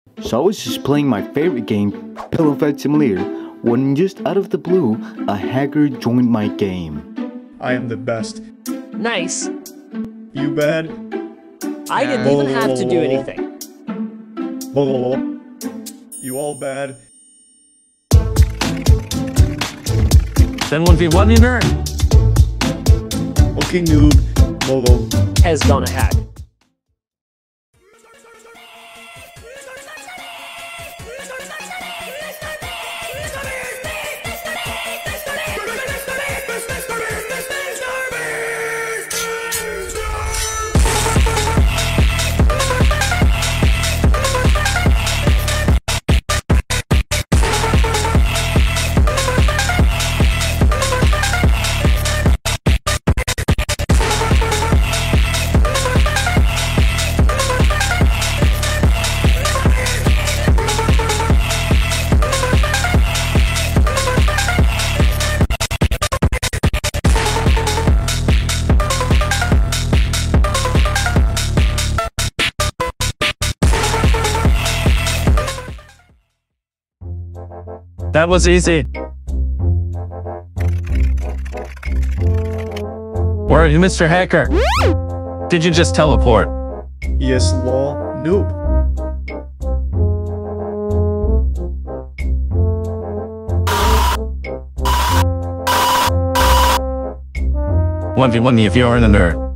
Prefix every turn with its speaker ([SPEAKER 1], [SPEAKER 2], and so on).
[SPEAKER 1] So I was just playing my favorite game, Pillow Fight Simulator, when just out of the blue, a hacker joined my game.
[SPEAKER 2] I am the best.
[SPEAKER 3] Nice.
[SPEAKER 2] You bad?
[SPEAKER 3] I didn't even have to do anything.
[SPEAKER 2] You all bad?
[SPEAKER 4] Then 1v1 in her.
[SPEAKER 2] Okay, noob.
[SPEAKER 3] Has gone a hack.
[SPEAKER 4] That was easy. Where are you, Mr. Hacker? Did you just teleport?
[SPEAKER 2] Yes, lol. Noob.
[SPEAKER 4] One v1 if you're in a nerd.